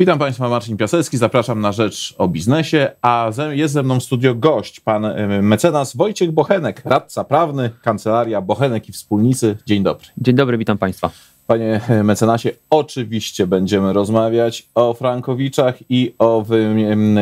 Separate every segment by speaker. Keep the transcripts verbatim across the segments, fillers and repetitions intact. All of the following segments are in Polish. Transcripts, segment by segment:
Speaker 1: Witam Państwa, Marcin Piasecki, zapraszam na Rzecz o Biznesie, a jest ze mną w studio gość, pan mecenas Wojciech Bochenek, radca prawny, Kancelaria Bochenek i Wspólnicy. Dzień dobry.
Speaker 2: Dzień dobry, witam Państwa.
Speaker 1: Panie mecenasie, oczywiście będziemy rozmawiać o frankowiczach i o wy,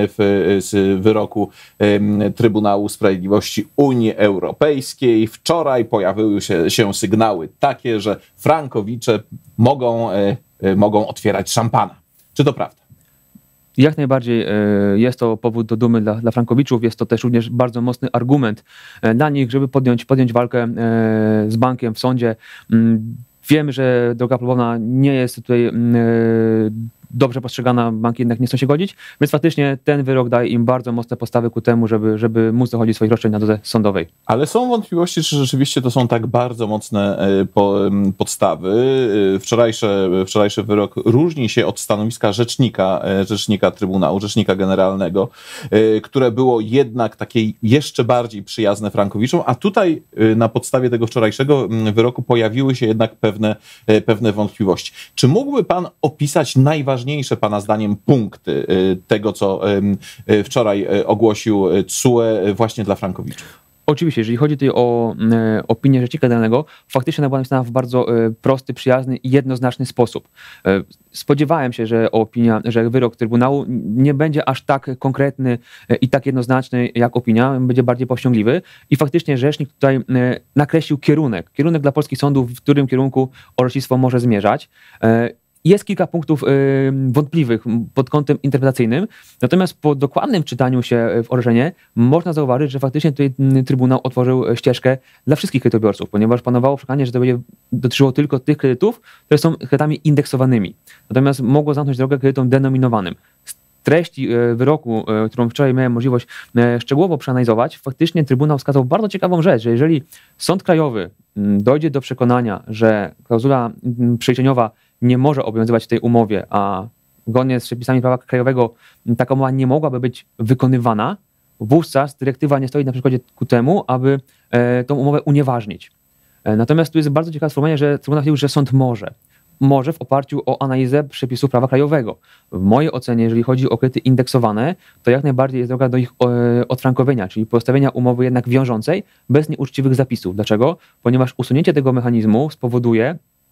Speaker 1: wy, wyroku Trybunału Sprawiedliwości Unii Europejskiej. Wczoraj pojawiły się, się sygnały takie, że frankowicze mogą, mogą otwierać szampana. Czy to prawda?
Speaker 2: Jak najbardziej jest to powód do dumy dla, dla frankowiczów. Jest to też również bardzo mocny argument dla nich, żeby podjąć, podjąć walkę z bankiem w sądzie. Wiemy, że droga próbowna nie jest tutaj dobrze postrzegana, banki jednak nie chcą się godzić, więc faktycznie ten wyrok daje im bardzo mocne podstawy ku temu, żeby, żeby móc dochodzić swoich roszczeń na drodze sądowej.
Speaker 1: Ale są wątpliwości, czy rzeczywiście to są tak bardzo mocne podstawy. Wczorajszy, wczorajszy wyrok różni się od stanowiska rzecznika, rzecznika Trybunału, rzecznika generalnego, które było jednak takie jeszcze bardziej przyjazne frankowiczom, a tutaj na podstawie tego wczorajszego wyroku pojawiły się jednak pewne, pewne wątpliwości. Czy mógłby pan opisać najważniejsze Najważniejsze pana zdaniem punkty tego, co wczoraj ogłosił T S U E właśnie dla frankowiczów?
Speaker 2: Oczywiście, jeżeli chodzi tutaj o e, opinię rzecznika generalnego, faktycznie ona była napisana w bardzo e, prosty, przyjazny i jednoznaczny sposób. E, spodziewałem się, że opinia, że wyrok Trybunału nie będzie aż tak konkretny e, i tak jednoznaczny jak opinia, będzie bardziej powściągliwy i faktycznie rzecznik tutaj e, nakreślił kierunek, kierunek dla polskich sądów, w którym kierunku orzecznictwo może zmierzać. E, Jest kilka punktów y, wątpliwych pod kątem interpretacyjnym, natomiast po dokładnym czytaniu się w orzeczenie można zauważyć, że faktycznie tutaj Trybunał otworzył ścieżkę dla wszystkich kredytobiorców, ponieważ panowało przekonanie, że to będzie dotyczyło tylko tych kredytów, które są kredytami indeksowanymi. Natomiast mogło zamknąć drogę kredytom denominowanym. Z treści wyroku, którą wczoraj miałem możliwość szczegółowo przeanalizować, faktycznie Trybunał wskazał bardzo ciekawą rzecz, że jeżeli Sąd Krajowy dojdzie do przekonania, że klauzula przeliczeniowa nie może obowiązywać w tej umowie, a zgodnie z przepisami prawa krajowego taka umowa nie mogłaby być wykonywana, wówczas dyrektywa nie stoi na przeszkodzie ku temu, aby e, tą umowę unieważnić. E, natomiast tu jest bardzo ciekawe sformułowanie, że Trybunał stwierdził, że sąd może. Może w oparciu o analizę przepisów prawa krajowego. W mojej ocenie, jeżeli chodzi o kredyty indeksowane, to jak najbardziej jest droga do ich e, odfrankowienia, czyli postawienia umowy jednak wiążącej, bez nieuczciwych zapisów. Dlaczego? Ponieważ usunięcie tego mechanizmu spowoduje,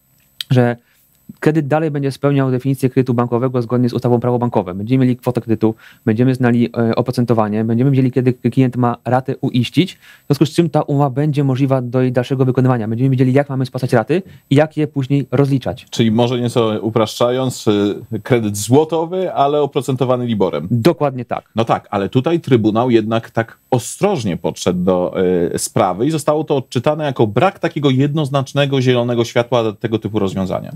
Speaker 2: że kredyt dalej będzie spełniał definicję kredytu bankowego zgodnie z ustawą prawo bankowe. Będziemy mieli kwotę kredytu, będziemy znali e, oprocentowanie, będziemy wiedzieli, kiedy klient ma ratę uiścić, w związku z czym ta umowa będzie możliwa do jej dalszego wykonywania. Będziemy wiedzieli, jak mamy spłacać raty i jak je później rozliczać.
Speaker 1: Czyli może nieco upraszczając, kredyt złotowy, ale oprocentowany liborem.
Speaker 2: Dokładnie tak.
Speaker 1: No tak, ale tutaj Trybunał jednak tak ostrożnie podszedł do y, sprawy i zostało to odczytane jako brak takiego jednoznacznego zielonego światła do tego typu rozwiązania.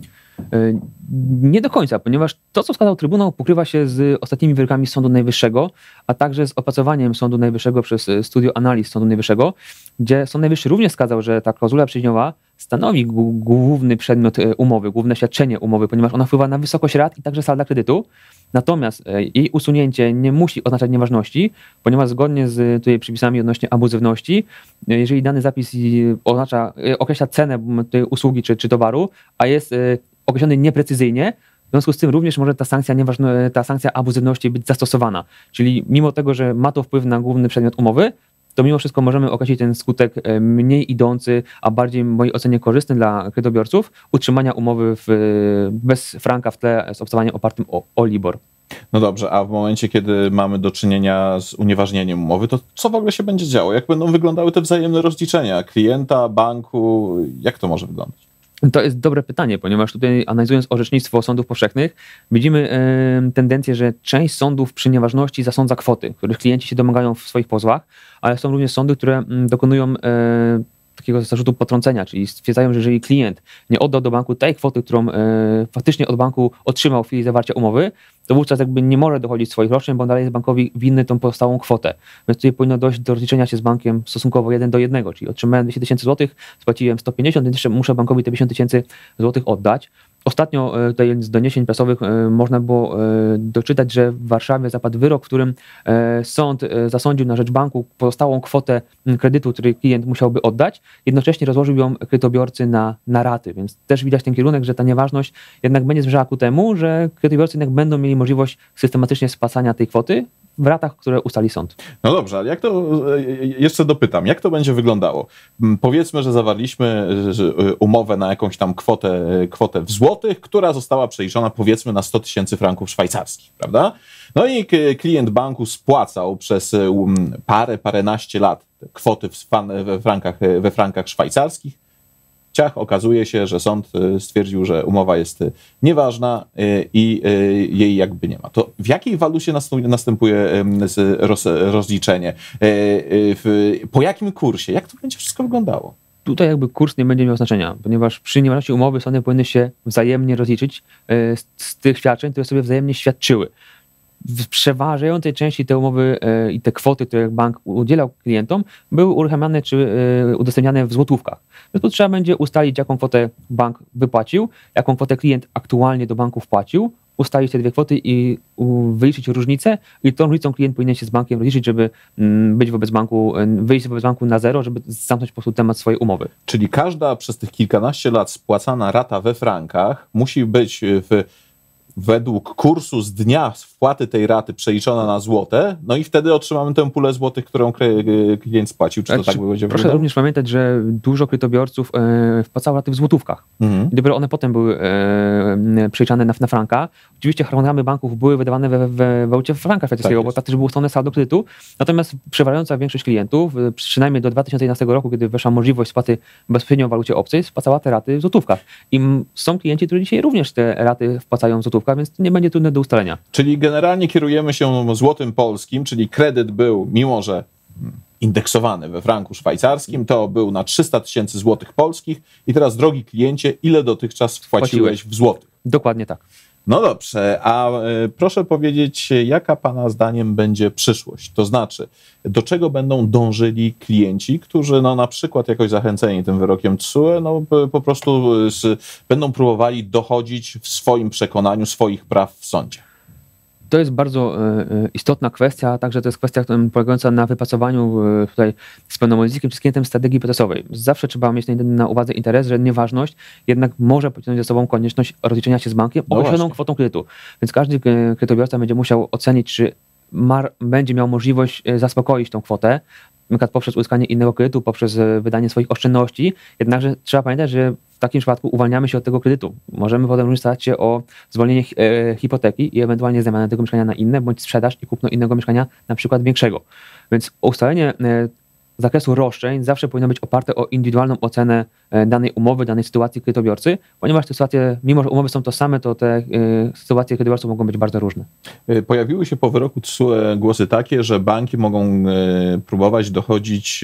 Speaker 2: Nie do końca, ponieważ to, co wskazał Trybunał, pokrywa się z ostatnimi wyrokami Sądu Najwyższego, a także z opracowaniem Sądu Najwyższego przez Studio Analiz Sądu Najwyższego, gdzie Sąd Najwyższy również wskazał, że ta klauzula przeliczeniowa stanowi główny przedmiot umowy, główne świadczenie umowy, ponieważ ona wpływa na wysokość rat i także salda kredytu. Natomiast jej usunięcie nie musi oznaczać nieważności, ponieważ zgodnie z tutaj przepisami odnośnie abuzywności, jeżeli dany zapis oznacza, określa cenę tej usługi czy, czy towaru, a jest określony nieprecyzyjnie, w związku z tym również może ta sankcja, nieważne, ta sankcja abuzywności być zastosowana. Czyli mimo tego, że ma to wpływ na główny przedmiot umowy, to mimo wszystko możemy określić ten skutek mniej idący, a bardziej w mojej ocenie korzystny dla kredytobiorców, utrzymania umowy w, bez franka w tle z obcowaniem opartym o, o LIBOR.
Speaker 1: No dobrze, a w momencie, kiedy mamy do czynienia z unieważnieniem umowy, to co w ogóle się będzie działo? Jak będą wyglądały te wzajemne rozliczenia klienta, banku? Jak to może wyglądać?
Speaker 2: To jest dobre pytanie, ponieważ tutaj analizując orzecznictwo sądów powszechnych, widzimy e, tendencję, że część sądów przy nieważności zasądza kwoty, których klienci się domagają w swoich pozwach, ale są również sądy, które m, dokonują e, takiego zarzutu potrącenia, czyli stwierdzają, że jeżeli klient nie oddał do banku tej kwoty, którą e, faktycznie od banku otrzymał w chwili zawarcia umowy, to wówczas jakby nie może dochodzić swoich roszczeń, bo dalej jest bankowi winny tą pozostałą kwotę. Więc tutaj powinno dojść do rozliczenia się z bankiem stosunkowo jeden do jednego, czyli otrzymałem dwieście tysięcy złotych, spłaciłem sto pięćdziesiąt, więc jeszcze muszę bankowi te pięćdziesiąt tysięcy złotych oddać. Ostatnio tutaj z doniesień prasowych można było doczytać, że w Warszawie zapadł wyrok, w którym sąd zasądził na rzecz banku pozostałą kwotę kredytu, który klient musiałby oddać, jednocześnie rozłożył ją kredytobiorcy na, na raty, więc też widać ten kierunek, że ta nieważność jednak będzie zmierzała ku temu, że kredytobiorcy jednak będą mieli możliwość systematycznie spłacania tej kwoty w ratach, które ustali sąd.
Speaker 1: No dobrze, ale jak to, jeszcze dopytam, jak to będzie wyglądało? Powiedzmy, że zawarliśmy umowę na jakąś tam kwotę, kwotę w złotych, która została przeliczona powiedzmy na sto tysięcy franków szwajcarskich, prawda? No i klient banku spłacał przez parę, paręnaście lat kwoty we frankach, we frankach szwajcarskich. Ciach, okazuje się, że sąd stwierdził, że umowa jest nieważna i jej jakby nie ma. To w jakiej walucie następuje rozliczenie? Po jakim kursie? Jak to będzie wszystko wyglądało?
Speaker 2: Tutaj jakby kurs nie będzie miał znaczenia, ponieważ przy nieważności umowy sądy powinny się wzajemnie rozliczyć z, z tych świadczeń, które sobie wzajemnie świadczyły. W przeważającej części te umowy e, i te kwoty, które bank udzielał klientom, były uruchamiane czy e, udostępniane w złotówkach. Więc tu trzeba będzie ustalić, jaką kwotę bank wypłacił, jaką kwotę klient aktualnie do banku wpłacił, ustalić te dwie kwoty i u, wyliczyć różnicę i tą różnicą klient powinien się z bankiem rozliczyć, żeby m, być wobec banku, wyjść wobec banku na zero, żeby zamknąć po prostu temat swojej umowy.
Speaker 1: Czyli każda przez tych kilkanaście lat spłacana rata we frankach musi być w według kursu z dnia wpłaty tej raty przeliczona na złote, no i wtedy otrzymamy tę pulę złotych, którą klient spłacił. Czy to tak będzie
Speaker 2: Proszę
Speaker 1: wyglądało?
Speaker 2: również pamiętać, że dużo kredytobiorców e, wpłacało raty w złotówkach. Mhm. Dopiero one potem były e, przeliczane na, na franka. Oczywiście harmonogramy banków były wydawane we, we walucie franka szwajcarskiego, tak bo tak też było ustalone saldo kredytu. Natomiast przeważająca większość klientów, przynajmniej do dwa tysiące jedenastego roku, kiedy weszła możliwość spłaty bezpośrednio w walucie obcej, spłacała te raty w złotówkach. I są klienci, którzy dzisiaj również te raty wpłacają w złotówkach, więc to nie będzie trudne do ustalenia.
Speaker 1: Czyli generalnie kierujemy się złotym polskim, czyli kredyt był, mimo że indeksowany we franku szwajcarskim, to był na trzysta tysięcy złotych polskich i teraz, drogi kliencie, ile dotychczas wpłaciłeś w złotych?
Speaker 2: Dokładnie tak.
Speaker 1: No dobrze, a proszę powiedzieć, jaka pana zdaniem będzie przyszłość? To znaczy, do czego będą dążyli klienci, którzy no, na przykład jakoś zachęceni tym wyrokiem T S U E, no, po prostu z, będą próbowali dochodzić w swoim przekonaniu swoich praw w sądzie?
Speaker 2: To jest bardzo istotna kwestia, także to jest kwestia polegająca na wypracowaniu tutaj z pełnomocnikiem czy z klientem strategii procesowej. Zawsze trzeba mieć na uwadze interes, że nieważność jednak może pociągnąć za sobą konieczność rozliczenia się z bankiem
Speaker 1: no
Speaker 2: określoną właśnie. kwotą kredytu. Więc każdy kredytobiorca będzie musiał ocenić, czy mar będzie miał możliwość zaspokoić tą kwotę, na przykład poprzez uzyskanie innego kredytu, poprzez wydanie swoich oszczędności. Jednakże trzeba pamiętać, że w takim przypadku uwalniamy się od tego kredytu. Możemy potem również starać się o zwolnienie e, hipoteki i ewentualnie zamianę tego mieszkania na inne, bądź sprzedaż i kupno innego mieszkania, na przykład większego. Więc ustalenie e, zakresu roszczeń zawsze powinno być oparte o indywidualną ocenę e, danej umowy, danej sytuacji kredytobiorcy, ponieważ te sytuacje, mimo że umowy są to same, to te e, sytuacje kredytobiorców mogą być bardzo różne.
Speaker 1: Pojawiły się po wyroku T S U E głosy takie, że banki mogą e, próbować dochodzić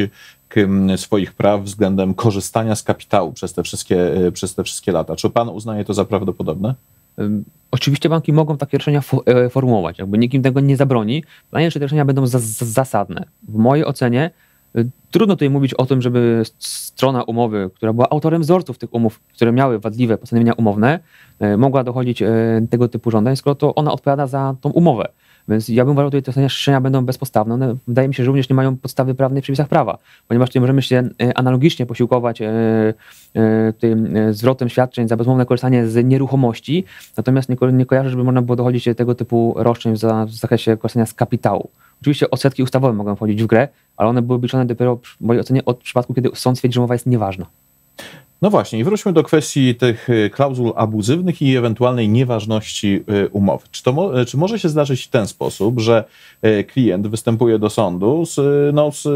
Speaker 1: swoich praw względem korzystania z kapitału przez te wszystkie, przez te wszystkie lata. Czy pan uznaje to za prawdopodobne?
Speaker 2: Oczywiście banki mogą takie roszczenia formułować, jakby nikt im tego nie zabroni. Pytanie, czy te roszczenia będą za, za, zasadne. W mojej ocenie trudno tutaj mówić o tym, żeby strona umowy, która była autorem wzorców tych umów, które miały wadliwe postanowienia umowne, mogła dochodzić tego typu żądań, skoro to ona odpowiada za tą umowę. Więc ja bym uważał, że te roszczenia będą bezpodstawne. One, wydaje mi się, że również nie mają podstawy prawnej w przepisach prawa, ponieważ tutaj możemy się analogicznie posiłkować tym zwrotem świadczeń za bezumowne korzystanie z nieruchomości, natomiast nie, nie kojarzę, żeby można było dochodzić tego typu roszczeń za, w zakresie korzystania z kapitału. Oczywiście odsetki ustawowe mogą wchodzić w grę, ale one były liczone dopiero w mojej ocenie od przypadku, kiedy sąd stwierdzi, że umowa jest nieważna.
Speaker 1: No właśnie, i wróćmy do kwestii tych klauzul abuzywnych i ewentualnej nieważności umowy. Czy, to mo czy może się zdarzyć w ten sposób, że klient występuje do sądu z, no, z,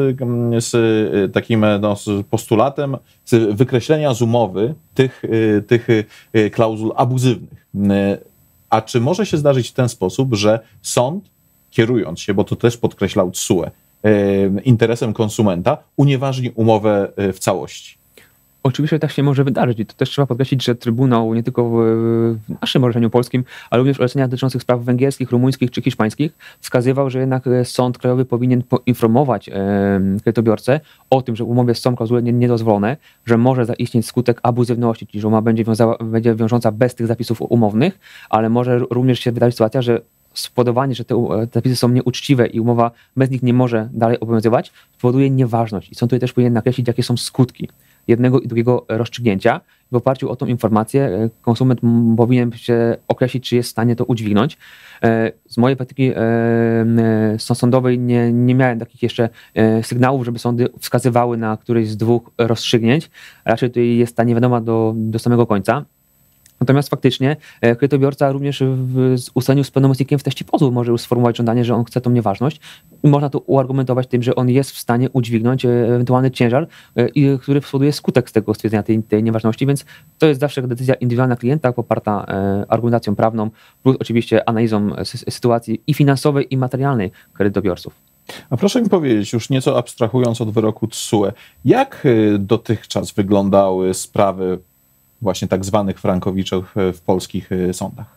Speaker 1: z takim no, z postulatem z wykreślenia z umowy tych, tych klauzul abuzywnych? A czy może się zdarzyć w ten sposób, że sąd, kierując się, bo to też podkreślał T S U E, interesem konsumenta, unieważni umowę w całości?
Speaker 2: Oczywiście tak się może wydarzyć i to też trzeba podkreślić, że Trybunał nie tylko w, w naszym orzeczeniu polskim, ale również w orzeczeniach dotyczących spraw węgierskich, rumuńskich czy hiszpańskich wskazywał, że jednak Sąd Krajowy powinien poinformować e, kredytobiorcę o tym, że w umowie są klauzule niedozwolone, że może zaistnieć skutek abuzywności, czyli że umowa będzie, wiązała, będzie wiążąca bez tych zapisów umownych, ale może również się wydarzyć sytuacja, że spowodowanie, że te zapisy są nieuczciwe i umowa bez nich nie może dalej obowiązywać, spowoduje nieważność. I sąd tutaj też powinien nakreślić, jakie są skutki jednego i drugiego rozstrzygnięcia. W oparciu o tą informację konsument powinien się określić, czy jest w stanie to udźwignąć. Z mojej praktyki sądowej nie, nie miałem takich jeszcze sygnałów, żeby sądy wskazywały na któreś z dwóch rozstrzygnięć. Raczej tutaj jest ta niewiadoma do, do samego końca. Natomiast faktycznie kredytobiorca również w ustaleniu z pełnomocnikiem w treści pozwu może już sformułować żądanie, że on chce tą nieważność i można to uargumentować tym, że on jest w stanie udźwignąć ewentualny ciężar, który spowoduje skutek z tego stwierdzenia tej, tej nieważności, więc to jest zawsze decyzja indywidualna klienta poparta argumentacją prawną plus oczywiście analizą sytuacji i finansowej i materialnej kredytobiorców.
Speaker 1: A proszę mi powiedzieć, już nieco abstrahując od wyroku T S U E, jak dotychczas wyglądały sprawy właśnie tak zwanych frankowiczów w polskich sądach?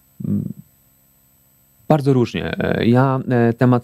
Speaker 2: Bardzo różnie. Ja temat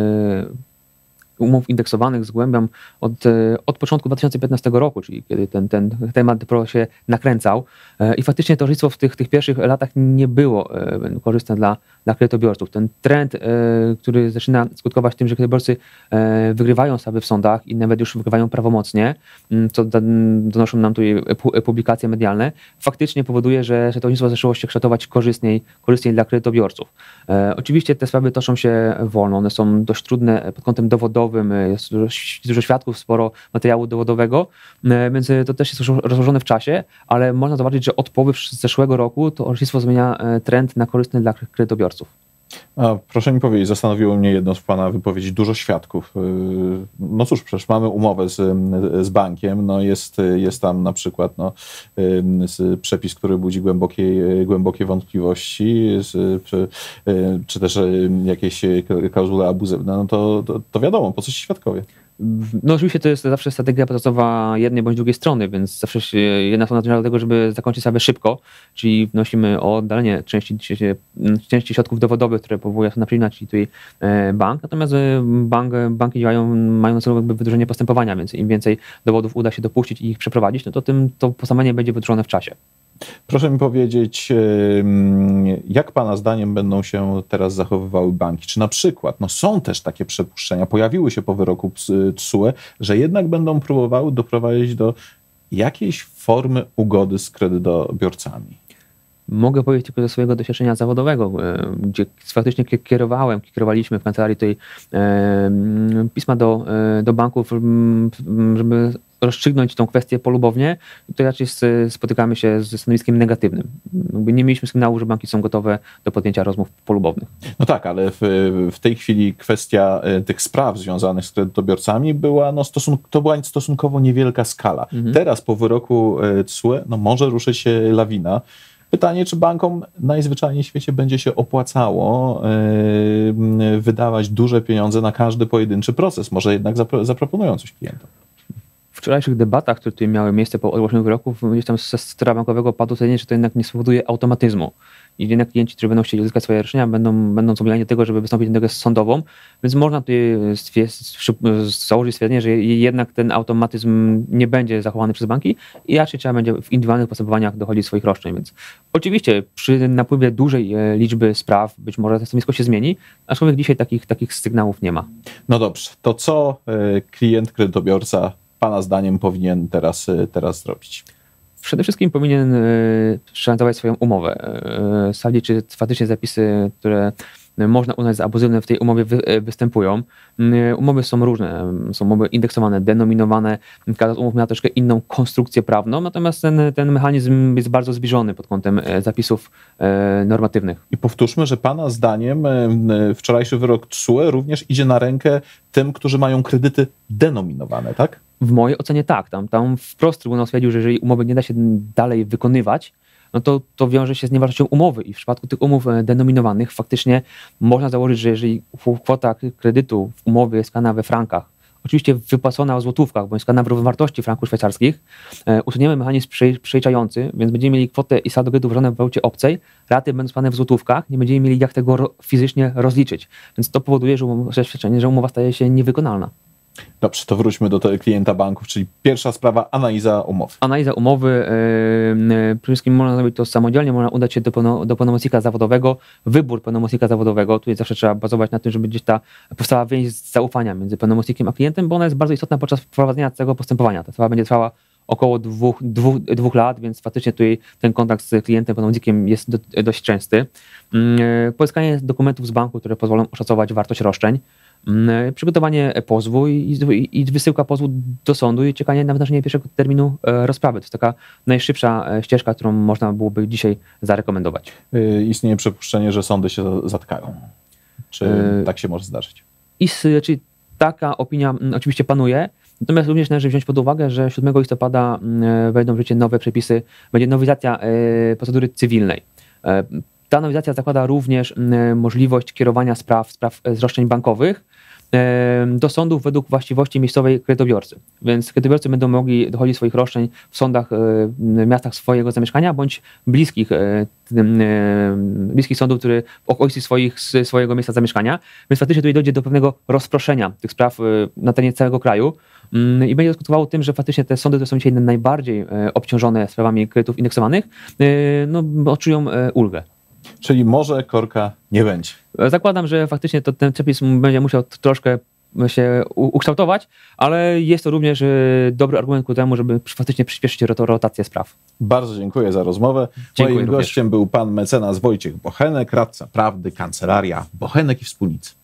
Speaker 2: umów indeksowanych zgłębiam od, od początku dwa tysiące piętnastego roku, czyli kiedy ten, ten temat się nakręcał i faktycznie towarzystwo w tych, tych pierwszych latach nie było korzystne dla, dla kredytobiorców. Ten trend, który zaczyna skutkować tym, że kredytobiorcy wygrywają sprawy w sądach i nawet już wygrywają prawomocnie, co donoszą nam tutaj publikacje medialne, faktycznie powoduje, że, że towarzystwo zaczęło się kształtować korzystniej, korzystniej dla kredytobiorców. Oczywiście te sprawy toczą się wolno, one są dość trudne pod kątem dowodowym, jest dużo, dużo świadków, sporo materiału dowodowego, więc to też jest rozłożone w czasie, ale można zobaczyć, że od połowy zeszłego roku to orzecznictwo zmienia trend na korzystny dla kredytobiorców.
Speaker 1: A proszę mi powiedzieć, zastanowiło mnie jedno z pana wypowiedzi, dużo świadków. No cóż, przecież mamy umowę z, z bankiem, no jest, jest tam na przykład no, przepis, który budzi głębokie, głębokie wątpliwości, czy, czy też jakieś klauzule abuzywne, no to, to, to wiadomo, po co ci świadkowie?
Speaker 2: No oczywiście to jest zawsze strategia procesowa jednej bądź drugiej strony, więc zawsze się, jedna strona zmierza do tego, żeby zakończyć sprawę szybko, czyli wnosimy o oddalenie części, części środków dowodowych, które powołuje na przykład czyli tutaj bank, natomiast bank, banki działają, mają na celu jakby wydłużenie postępowania, więc im więcej dowodów uda się dopuścić i ich przeprowadzić, no to tym to postępowanie będzie wydłużone w czasie.
Speaker 1: Proszę mi powiedzieć, jak pana zdaniem będą się teraz zachowywały banki? Czy na przykład, no są też takie przypuszczenia, pojawiły się po wyroku T S U E, że jednak będą próbowały doprowadzić do jakiejś formy ugody z kredytobiorcami?
Speaker 2: Mogę powiedzieć tylko ze swojego doświadczenia zawodowego, gdzie faktycznie kierowałem, kierowaliśmy w kancelarii tutaj pisma do, do banków, żeby rozstrzygnąć tą kwestię polubownie. Tutaj raczej spotykamy się ze stanowiskiem negatywnym. Jakby nie mieliśmy sygnału, że banki są gotowe do podjęcia rozmów polubownych. No
Speaker 1: tak, ale w, w tej chwili kwestia tych spraw związanych z kredytobiorcami była, no stosun- to była stosunkowo niewielka skala. Mhm. Teraz po wyroku T S U E no może ruszyć się lawina. Pytanie, czy bankom najzwyczajniej w świecie będzie się opłacało yy, wydawać duże pieniądze na każdy pojedynczy proces. Może jednak zapro- zaproponują coś klientom.
Speaker 2: W wczorajszych debatach, które tutaj miały miejsce po ogłoszeniu wyroków, gdzieś tam ze sektora bankowego padło stwierdzenie, że to jednak nie spowoduje automatyzmu. I jednak klienci, którzy będą chcieli uzyskać swoje roszczenia, będą, będą zobowiązani do tego, żeby wystąpić do tego sądową, więc można tutaj założyć stwierdzenie, że jednak ten automatyzm nie będzie zachowany przez banki i raczej trzeba będzie w indywidualnych postępowaniach dochodzić swoich roszczeń. Więc oczywiście przy napływie dużej liczby spraw być może to stanowisko się zmieni, aczkolwiek dzisiaj takich, takich sygnałów nie ma.
Speaker 1: No dobrze, to co klient, kredytobiorca pana zdaniem powinien teraz, teraz zrobić?
Speaker 2: Przede wszystkim powinien przeanalizować swoją umowę, sprawdzić, czy faktycznie zapisy, które można uznać za abuzywne, w tej umowie wy, występują. Umowy są różne, są umowy indeksowane, denominowane, każda z umów miała troszkę inną konstrukcję prawną, natomiast ten, ten mechanizm jest bardzo zbliżony pod kątem zapisów normatywnych.
Speaker 1: I powtórzmy, że pana zdaniem wczorajszy wyrok T S U E również idzie na rękę tym, którzy mają kredyty denominowane, tak?
Speaker 2: W mojej ocenie tak. Tam, tam wprost Trybunał stwierdził, że jeżeli umowy nie da się dalej wykonywać, no to, to wiąże się z nieważnością umowy i w przypadku tych umów denominowanych faktycznie można założyć, że jeżeli kwota kredytu w umowie jest skana we frankach, oczywiście wypłacona w złotówkach, bądź składana w równowartości franków szwajcarskich, usuniemy mechanizm przeliczający, więc będziemy mieli kwotę i saldo kredytu wyrażone w walucie obcej, raty będą składane w złotówkach, nie będziemy mieli jak tego ro- fizycznie rozliczyć. Więc to powoduje, że umowa, że umowa staje się niewykonalna.
Speaker 1: Dobrze, to wróćmy do tego klienta banków, czyli pierwsza sprawa, analiza umowy.
Speaker 2: Analiza umowy, yy, przede wszystkim można zrobić to samodzielnie, można udać się do, pełno, do pełnomocnika zawodowego, wybór pełnomocnika zawodowego, tutaj zawsze trzeba bazować na tym, żeby gdzieś ta powstała więź zaufania między pełnomocnikiem a klientem, bo ona jest bardzo istotna podczas prowadzenia całego postępowania. Ta sprawa będzie trwała około dwóch, dwóch, dwóch lat, więc faktycznie tutaj ten kontakt z klientem, pełnomocnikiem jest do, dość częsty. Yy, pozyskanie dokumentów z banku, które pozwolą oszacować wartość roszczeń, przygotowanie pozwu i, i, i wysyłka pozwu do sądu i czekanie na wyznaczenie pierwszego terminu rozprawy. To jest taka najszybsza ścieżka, którą można byłoby dzisiaj zarekomendować.
Speaker 1: Yy, istnieje przypuszczenie, że sądy się zatkają. Czy yy, tak się może zdarzyć?
Speaker 2: I, czyli taka opinia oczywiście panuje, natomiast również należy wziąć pod uwagę, że siódmego listopada wejdą w życie nowe przepisy, będzie nowelizacja procedury cywilnej. Ta nowelizacja zakłada również możliwość kierowania spraw, spraw z roszczeń bankowych do sądów według właściwości miejscowej kredytobiorcy. Więc kredytobiorcy będą mogli dochodzić swoich roszczeń w sądach, w miastach swojego zamieszkania, bądź bliskich, bliskich sądów, które w okolicy swoich, swojego miejsca zamieszkania. Więc faktycznie tutaj dojdzie do pewnego rozproszenia tych spraw na terenie całego kraju i będzie skutkowało tym, że faktycznie te sądy, które są dzisiaj najbardziej obciążone sprawami kredytów indeksowanych, no, odczują ulgę.
Speaker 1: Czyli może korka nie będzie.
Speaker 2: Zakładam, że faktycznie to ten przepis będzie musiał troszkę się ukształtować, ale jest to również dobry argument ku temu, żeby faktycznie przyspieszyć rotację spraw.
Speaker 1: Bardzo dziękuję za rozmowę.
Speaker 2: Dziękuję
Speaker 1: Moim
Speaker 2: również.
Speaker 1: gościem był pan mecenas Wojciech Bochenek, radca prawdy, kancelaria Bochenek i Wspólnicy.